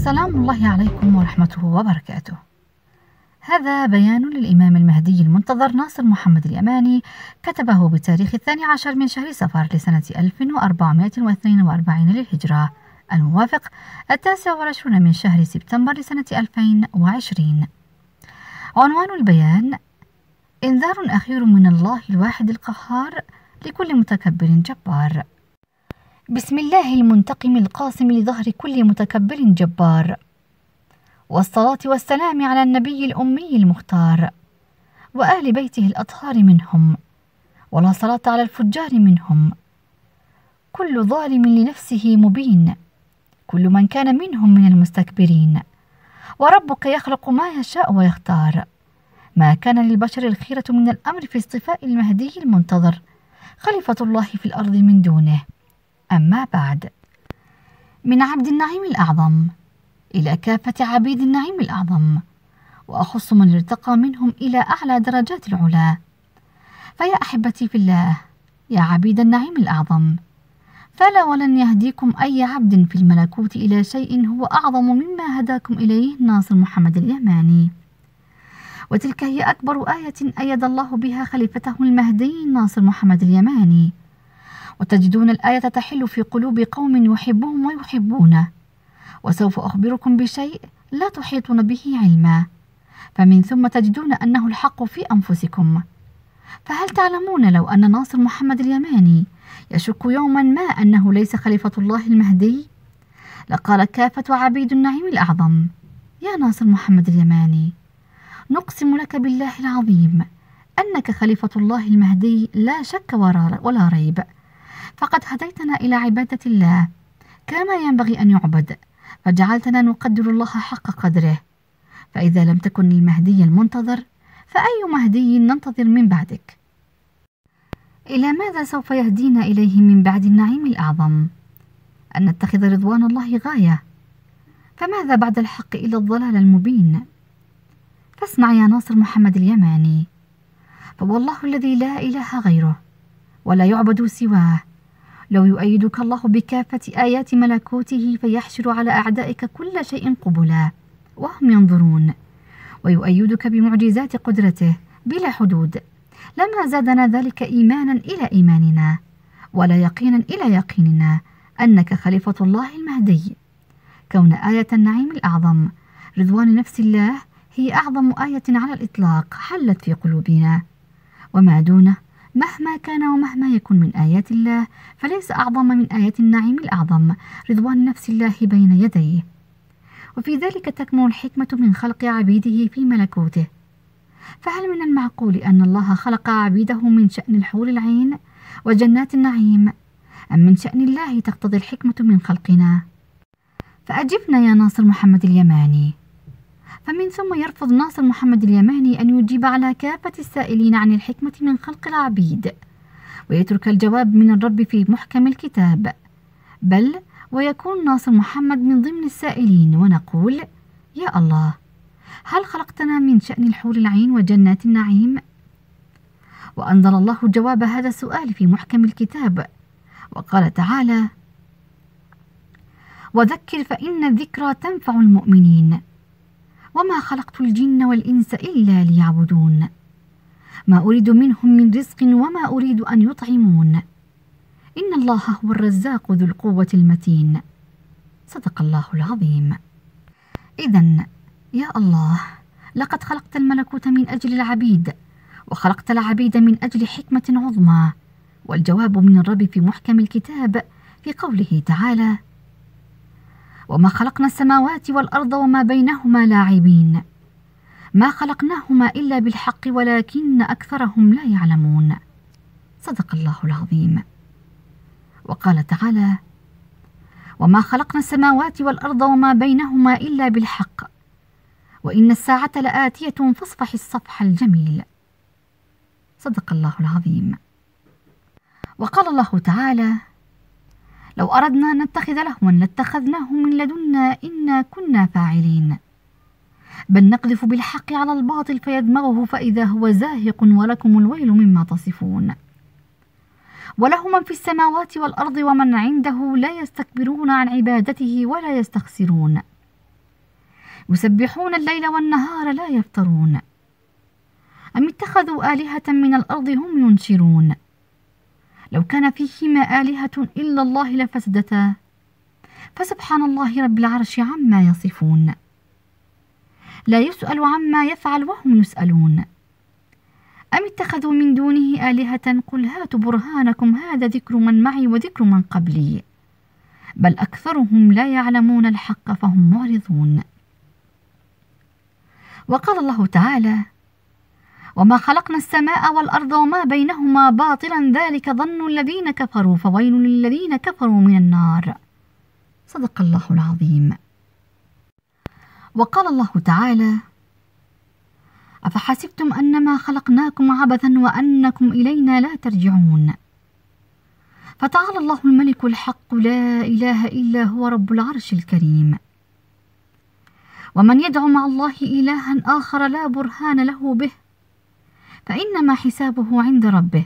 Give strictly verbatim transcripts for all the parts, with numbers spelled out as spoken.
سلام الله عليكم ورحمته وبركاته. هذا بيان للإمام المهدي المنتظر ناصر محمد اليماني، كتبه بتاريخ الثاني عشر من شهر صفر لسنة ألف وأربعمائة واثنين وأربعين للهجرة، الموافق التاسع والعشرون من شهر سبتمبر لسنة ألفين وعشرين. عنوان البيان: إنذار أخير من الله الواحد القهار لكل متكبر جبار. بسم الله المنتقم القاسم لظهر كل متكبر جبار، والصلاة والسلام على النبي الأمي المختار وآل بيته الأطهار منهم، ولا صلاة على الفجار منهم. كل ظالم لنفسه مبين، كل من كان منهم من المستكبرين. وربك يخلق ما يشاء ويختار، ما كان للبشر الخيرة من الأمر في اصطفاء المهدي المنتظر خليفة الله في الأرض من دونه. أما بعد، من عبد النعيم الأعظم إلى كافة عبيد النعيم الأعظم، وأخص من ارتقى منهم إلى أعلى درجات العلا. فيا أحبتي في الله، يا عبيد النعيم الأعظم، فلا ولن يهديكم أي عبد في الملكوت إلى شيء هو أعظم مما هداكم إليه ناصر محمد اليماني. وتلك هي أكبر آية أيد الله بها خليفته المهدي ناصر محمد اليماني. وتجدون الآية تحل في قلوب قوم يحبهم ويحبونه. وسوف أخبركم بشيء لا تحيطون به علما، فمن ثم تجدون أنه الحق في أنفسكم. فهل تعلمون لو أن ناصر محمد اليماني يشك يوما ما أنه ليس خليفة الله المهدي، لقال كافة عبيد النعيم الأعظم: يا ناصر محمد اليماني، نقسم لك بالله العظيم أنك خليفة الله المهدي لا شك ولا ريب، فقد هديتنا إلى عبادة الله كما ينبغي أن يعبد، فجعلتنا نقدر الله حق قدره. فإذا لم تكن المهدي المنتظر، فأي مهدي ننتظر من بعدك؟ إلى ماذا سوف يهدينا إليه من بعد النعيم الأعظم؟ أن نتخذ رضوان الله غاية، فماذا بعد الحق إلا الضلال المبين؟ فاسمع يا ناصر محمد اليماني، فوالله الذي لا إله غيره ولا يعبد سواه، لو يؤيدك الله بكافة آيات ملكوته فيحشر على أعدائك كل شيء قبلا وهم ينظرون، ويؤيدك بمعجزات قدرته بلا حدود، لما زادنا ذلك إيمانا إلى إيماننا، ولا يقينا إلى يقيننا أنك خليفة الله المهدي. كون آية النعيم الأعظم رضوان نفس الله هي أعظم آية على الإطلاق حلت في قلوبنا، وما دونه مهما كان ومهما يكن من آيات الله فليس أعظم من آيات النعيم الأعظم رضوان نفس الله بين يديه. وفي ذلك تكمن الحكمة من خلق عبيده في ملكوته. فهل من المعقول أن الله خلق عبيده من شأن الحور العين وجنات النعيم، أم من شأن الله تقتضي الحكمة من خلقنا؟ فأجبنا يا ناصر محمد اليماني. فمن ثم يرفض ناصر محمد اليماني أن يجيب على كافة السائلين عن الحكمة من خلق العبيد، ويترك الجواب من الرب في محكم الكتاب، بل ويكون ناصر محمد من ضمن السائلين، ونقول: يا الله، هل خلقتنا من شأن الحور العين وجنات النعيم؟ وأنزل الله جواب هذا السؤال في محكم الكتاب، وقال تعالى: وذكر فإن الذكرى تنفع المؤمنين، وما خلقت الجن والإنس إلا ليعبدون، ما أريد منهم من رزق وما أريد أن يطعمون، إن الله هو الرزاق ذو القوة المتين. صدق الله العظيم. إذن يا الله، لقد خلقت الملكوت من أجل العبيد، وخلقت العبيد من أجل حكمة عظمى. والجواب من الرب في محكم الكتاب في قوله تعالى: وما خلقنا السماوات والأرض وما بينهما لاعبين، ما خلقناهما إلا بالحق ولكن أكثرهم لا يعلمون. صدق الله العظيم. وقال تعالى: وما خلقنا السماوات والأرض وما بينهما إلا بالحق وإن الساعة لآتية فاصفح الصفح الجميل. صدق الله العظيم. وقال الله تعالى: لو أردنا أن نتخذ لهوا لاتخذناه من لدنا إنا كنا فاعلين، بل نقذف بالحق على الباطل فيدمغه فإذا هو زاهق ولكم الويل مما تصفون. وله من في السماوات والأرض ومن عنده لا يستكبرون عن عبادته ولا يستخسرون. يسبحون الليل والنهار لا يفترون أم اتخذوا آلهة من الأرض هم ينشرون لو كان فيهما آلهة إلا الله لفسدتا فسبحان الله رب العرش عما يصفون لا يسأل عما يفعل وهم يسألون أم اتخذوا من دونه آلهة قل هاتوا برهانكم هذا ذكر من معي وذكر من قبلي بل أكثرهم لا يعلمون الحق فهم معرضون. وقال الله تعالى وما خلقنا السماء والأرض وما بينهما باطلا ذلك ظن الذين كفروا فويل للذين كفروا من النار. صدق الله العظيم. وقال الله تعالى أفحسبتم أنما خلقناكم عبثا وأنكم إلينا لا ترجعون فتعالى الله الملك الحق لا إله إلا هو رب العرش الكريم. ومن يدعو مع الله إلها آخر لا برهان له به فإنما حسابه عند ربه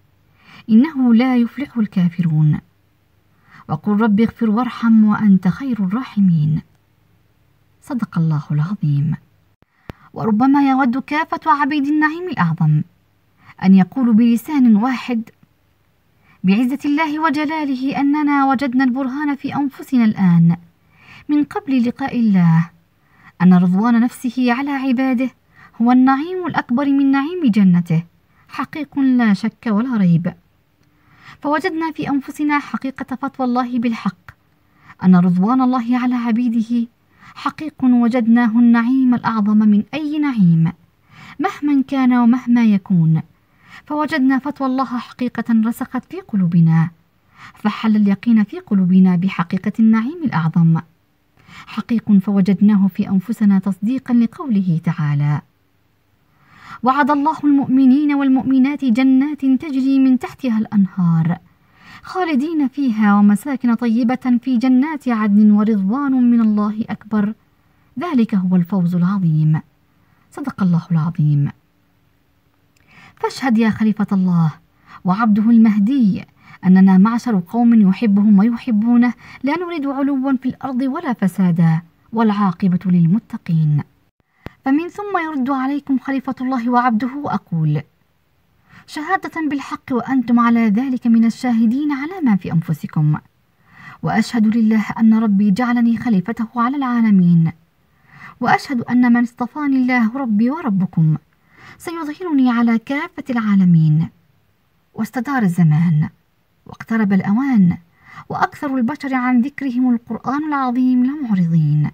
إنه لا يفلح الكافرون. وقل رب اغفر وارحم وأنت خير الراحمين. صدق الله العظيم. وربما يود كافة عبيد النعيم الأعظم أن يقولوا بلسان واحد بعزة الله وجلاله أننا وجدنا البرهان في أنفسنا الآن من قبل لقاء الله أن رضوان نفسه على عباده هو النعيم الأكبر من نعيم جنته حقيق لا شك ولا ريب. فوجدنا في أنفسنا حقيقة فتوى الله بالحق أن رضوان الله على عبيده حقيق وجدناه النعيم الأعظم من أي نعيم مهما كان ومهما يكون. فوجدنا فتوى الله حقيقة رسخت في قلوبنا فحل اليقين في قلوبنا بحقيقة النعيم الأعظم حقيق فوجدناه في أنفسنا تصديقا لقوله تعالى وعد الله المؤمنين والمؤمنات جنات تجري من تحتها الأنهار خالدين فيها ومساكن طيبة في جنات عدن ورضوان من الله أكبر ذلك هو الفوز العظيم. صدق الله العظيم. فاشهد يا خليفة الله وعبده المهدي أننا معشر قوم يحبهم ويحبونه لا نريد علوا في الأرض ولا فسادا والعاقبة للمتقين. فمن ثم يرد عليكم خليفة الله وعبده وأقول شهادة بالحق وأنتم على ذلك من الشاهدين على ما في أنفسكم وأشهد لله أن ربي جعلني خليفته على العالمين وأشهد أن من اصطفاني الله ربي وربكم سيظهرني على كافة العالمين. واستدار الزمان واقترب الأوان وأكثر البشر عن ذكرهم القرآن العظيم لمعرضين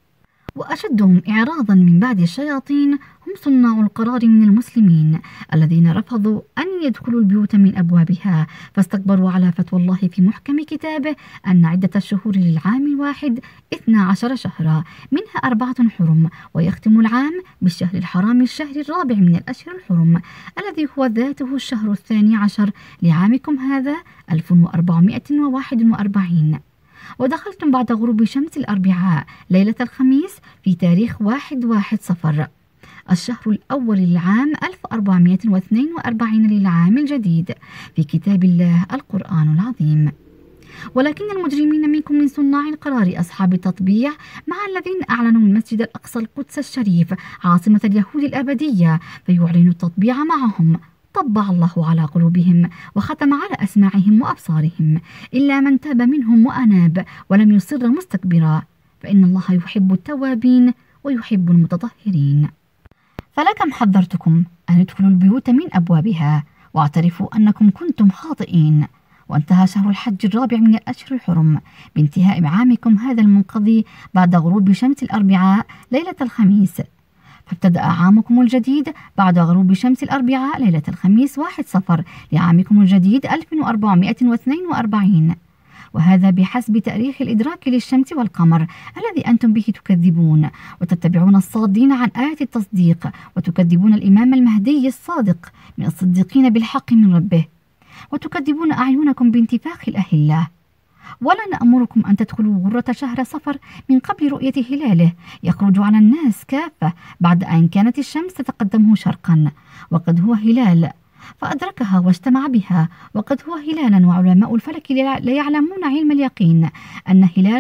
وأشدهم إعراضا من بعد الشياطين هم صناع القرار من المسلمين الذين رفضوا أن يدخلوا البيوت من أبوابها فاستكبروا على فتوى الله في محكم كتابه أن عدة الشهور للعام الواحد اثنا عشر شهرا منها أربعة حرم ويختم العام بالشهر الحرام الشهر الرابع من الأشهر الحرم الذي هو ذاته الشهر الثاني عشر لعامكم هذا ألف وأربعمائة وواحد وأربعين. ودخلتم بعد غروب شمس الأربعاء ليلة الخميس في تاريخ واحد واحد صفر الشهر الأول للعام ألف وأربعمائة واثنين وأربعين للعام الجديد في كتاب الله القرآن العظيم. ولكن المجرمين منكم من صناع القرار أصحاب التطبيع مع الذين أعلنوا المسجد الأقصى القدس الشريف عاصمة اليهود الأبدية فيعلنوا التطبيع معهم طبع الله على قلوبهم وختم على أسماعهم وأبصارهم إلا من تاب منهم وأناب ولم يصر مستكبرا فإن الله يحب التوابين ويحب المتطهرين. فلكم حذرتكم أن تدخلوا البيوت من أبوابها واعترفوا أنكم كنتم خاطئين. وانتهى شهر الحج الرابع من الأشهر الحرم بانتهاء عامكم هذا المنقضي بعد غروب شمس الأربعاء ليلة الخميس فابتدأ عامكم الجديد بعد غروب شمس الأربعاء ليلة الخميس واحد صفر لعامكم الجديد ألف وأربعمائة واثنين وأربعين وهذا بحسب تاريخ الإدراك للشمس والقمر الذي أنتم به تكذبون وتتبعون الصادين عن آية التصديق وتكذبون الإمام المهدي الصادق من الصديقين بالحق من ربه وتكذبون أعينكم بانتفاخ الأهلة. ولا نأمركم أن تدخلوا غرة شهر صفر من قبل رؤية هلاله يخرج على الناس كافة بعد أن كانت الشمس تتقدمه شرقا وقد هو هلال فأدركها واجتمع بها وقد هو هلالا وعلماء الفلك لا يعلمون علم اليقين أن هلال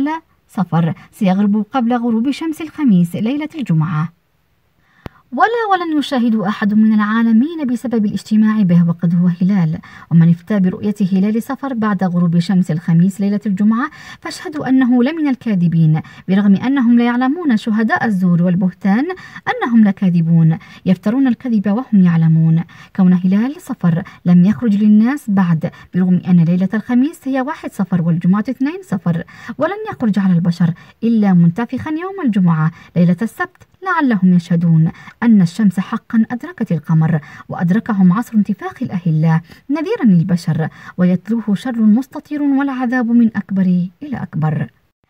صفر سيغرب قبل غروب شمس الخميس ليلة الجمعة. ولا ولن يشاهد أحد من العالمين بسبب الاجتماع به وقد هو هلال، ومن افتى برؤية هلال صفر بعد غروب شمس الخميس ليلة الجمعة فاشهدوا أنه لمن الكاذبين، برغم أنهم لا يعلمون شهداء الزور والبهتان أنهم لكاذبون يفترون الكذب وهم يعلمون. كون هلال صفر لم يخرج للناس بعد، برغم أن ليلة الخميس هي واحد صفر والجمعة اثنين صفر، ولن يخرج على البشر إلا منتفخا يوم الجمعة ليلة السبت لعلهم يشهدون أن الشمس حقا أدركت القمر، وأدركهم عصر انتفاخ الأهلة نذيرا للبشر، ويتلوه شر مستطير والعذاب من أكبر إلى أكبر.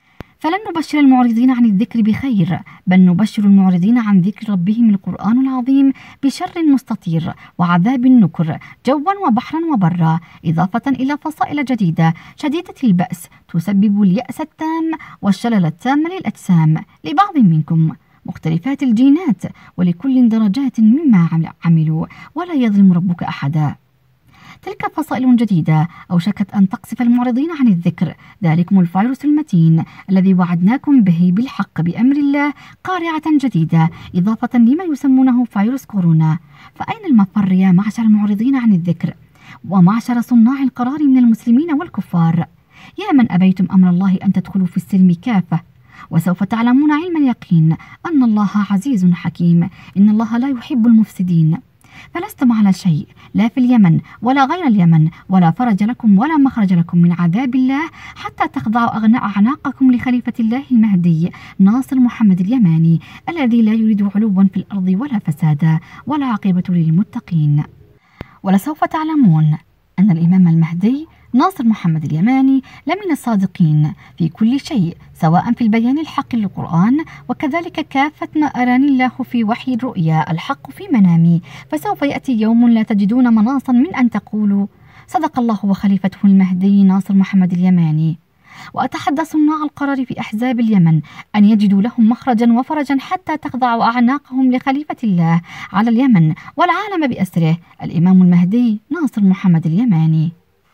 فلن نبشر المعرضين عن الذكر بخير، بل نبشر المعرضين عن ذكر ربهم القرآن العظيم بشر مستطير وعذاب نكر جوا وبحرا وبرا، إضافة إلى فصائل جديدة شديدة البأس تسبب اليأس التام والشلل التام للأجسام لبعض منكم، مختلفات الجينات ولكل درجات مما عملوا ولا يظلم ربك أحدا. تلك فصائل جديدة أوشكت أن تقصف المعرضين عن الذكر، ذلكم الفيروس المتين الذي وعدناكم به بالحق بأمر الله قارعة جديدة، إضافة لما يسمونه فيروس كورونا. فأين المفر يا معشر المعرضين عن الذكر ومعشر صناع القرار من المسلمين والكفار؟ يا من أبيتم أمر الله أن تدخلوا في السلم كافة، وسوف تعلمون علم اليقين أن الله عزيز حكيم، إن الله لا يحب المفسدين. فلستم على شيء لا في اليمن ولا غير اليمن، ولا فرج لكم ولا مخرج لكم من عذاب الله حتى تخضعوا أغناء أعناقكم لخليفة الله المهدي ناصر محمد اليماني الذي لا يريد علوا في الأرض ولا فسادا، ولا عاقبة للمتقين. ولسوف تعلمون أن الإمام المهدي ناصر محمد اليماني لمن الصادقين في كل شيء، سواء في البيان الحق للقرآن، وكذلك كافة ما أراني الله في وحي الرؤيا الحق في منامي. فسوف يأتي يوم لا تجدون مناصا من أن تقولوا صدق الله وخليفته المهدي ناصر محمد اليماني. وأتحدى صناع القرار في أحزاب اليمن أن يجدوا لهم مخرجا وفرجا حتى تخضع أعناقهم لخليفة الله على اليمن والعالم بأسره الإمام المهدي ناصر محمد اليماني.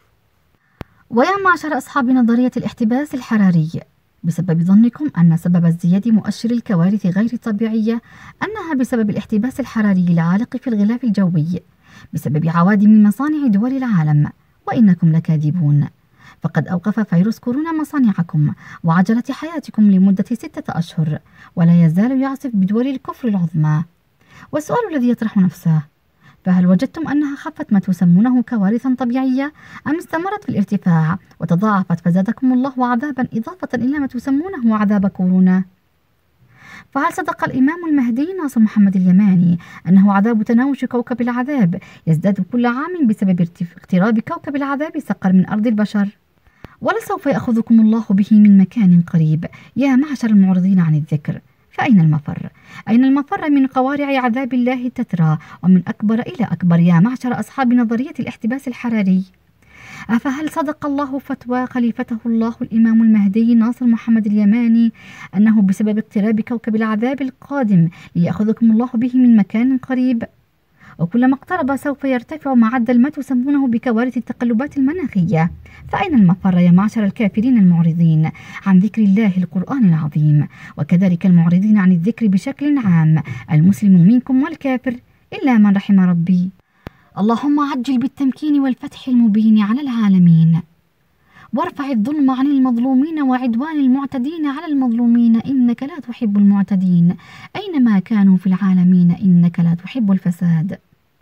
ويا معشر أصحاب نظرية الاحتباس الحراري، بسبب ظنكم أن سبب ازدياد مؤشر الكوارث غير الطبيعية أنها بسبب الاحتباس الحراري العالق في الغلاف الجوي بسبب عوادم مصانع دول العالم، وإنكم لكاذبون. فقد أوقف فيروس كورونا مصانعكم وعجلة حياتكم لمدة ستة أشهر، ولا يزال يعصف بدول الكفر العظمى. والسؤال الذي يطرح نفسه، فهل وجدتم أنها خفت ما تسمونه كوارثا طبيعية، أم استمرت في الارتفاع وتضاعفت فزادكم الله عذابا إضافة إلى ما تسمونه عذاب كورونا؟ فهل صدق الإمام المهدي ناصر محمد اليماني أنه عذاب تناوش كوكب العذاب يزداد كل عام بسبب اقتراب كوكب العذاب سقر من أرض البشر؟ ولسوف يأخذكم الله به من مكان قريب يا معشر المعرضين عن الذكر. فأين المفر؟ أين المفر من قوارع عذاب الله تترى ومن أكبر إلى أكبر يا معشر أصحاب نظرية الاحتباس الحراري؟ أفهل صدق الله فتوى خليفته الله الإمام المهدي ناصر محمد اليماني أنه بسبب اقتراب كوكب العذاب القادم ليأخذكم الله به من مكان قريب؟ وكلما اقترب سوف يرتفع معدل ما تسمونه بكوارث التقلبات المناخية. فأين المفر يا معشر الكافرين المعرضين عن ذكر الله القرآن العظيم، وكذلك المعرضين عن الذكر بشكل عام، المسلم منكم والكافر إلا من رحم ربي. اللهم عجل بالتمكين والفتح المبين على العالمين، وارفع الظلم عن المظلومين وعدوان المعتدين على المظلومين إنك لا تحب المعتدين أينما كانوا في العالمين إنك لا تحب الفساد.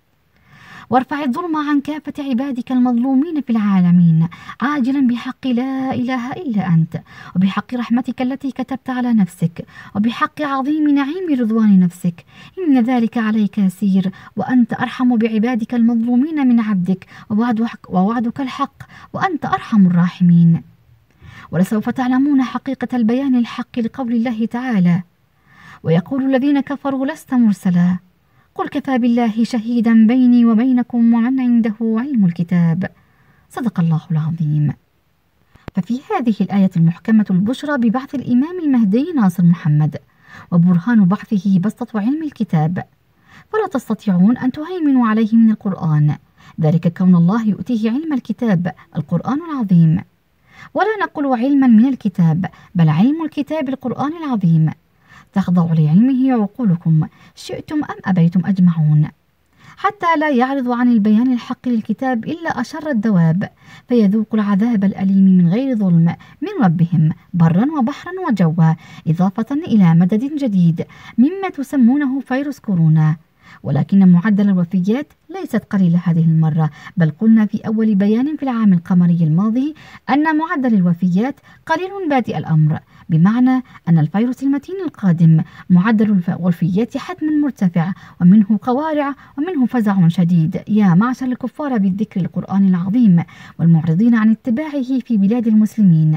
وارفع الظلم عن كافة عبادك المظلومين في العالمين عاجلا بحق لا إله إلا أنت، وبحق رحمتك التي كتبت على نفسك، وبحق عظيم نعيم رضوان نفسك، إن ذلك عليك يسير، وأنت أرحم بعبادك المظلومين من عبدك، ووعدك, ووعدك الحق، وأنت أرحم الراحمين. ولسوف تعلمون حقيقة البيان الحق لقول الله تعالى: ويقول الذين كفروا لست مرسلا، قل كفى بالله شهيدا بيني وبينكم ومن عنده علم الكتاب. صدق الله العظيم. ففي هذه الآية المحكمة البشرى ببعث الإمام المهدي ناصر محمد، وبرهان بعثه بسطة علم الكتاب، فلا تستطيعون أن تهيمنوا عليه من القرآن، ذلك كون الله يؤتيه علم الكتاب القرآن العظيم. ولا نقول علما من الكتاب، بل علم الكتاب القرآن العظيم. تخضع لعلمه عقولكم شئتم أم أبيتم أجمعون، حتى لا يعرض عن البيان الحق للكتاب إلا أشر الدواب، فيذوق العذاب الأليم من غير ظلم من ربهم برا وبحرا وجوا، إضافة إلى مدد جديد مما تسمونه فيروس كورونا. ولكن معدل الوفيات ليست قليلة هذه المرة، بل قلنا في أول بيان في العام القمري الماضي أن معدل الوفيات قليل بادئ الأمر، بمعنى أن الفيروس المتين القادم معدل الوفيات حتما مرتفع، ومنه قوارع ومنه فزع شديد يا معشر الكفار بالذكر القرآن العظيم والمعرضين عن اتباعه في بلاد المسلمين.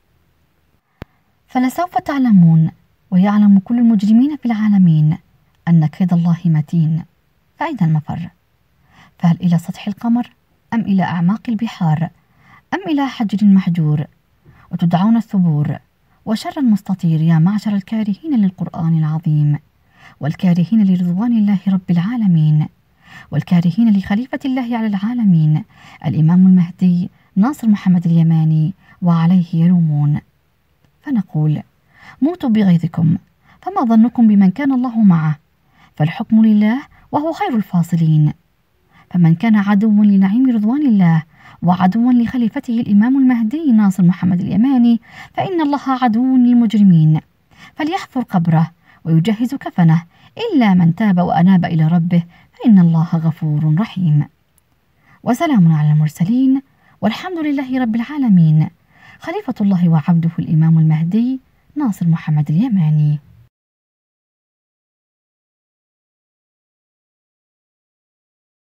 فلسوف تعلمون ويعلم كل المجرمين في العالمين أن كيد الله متين. فأين المفر؟ فهل إلى سطح القمر أم إلى أعماق البحار أم إلى حجر محجور؟ وتدعون الثبور وشر المستطير يا معشر الكارهين للقرآن العظيم، والكارهين لرضوان الله رب العالمين، والكارهين لخليفة الله على العالمين الإمام المهدي ناصر محمد اليماني، وعليه يلومون. فنقول: موتوا بغيظكم، فما ظنكم بمن كان الله معه؟ فالحكم لله وهو خير الفاصلين. فمن كان عدوا لنعيم رضوان الله وعدوا لخليفته الإمام المهدي ناصر محمد اليماني، فإن الله عدو للمجرمين، فليحفر قبره ويجهز كفنه، إلا من تاب وأناب إلى ربه فإن الله غفور رحيم. وسلام على المرسلين، والحمد لله رب العالمين. خليفة الله وعبده الإمام المهدي ناصر محمد اليماني.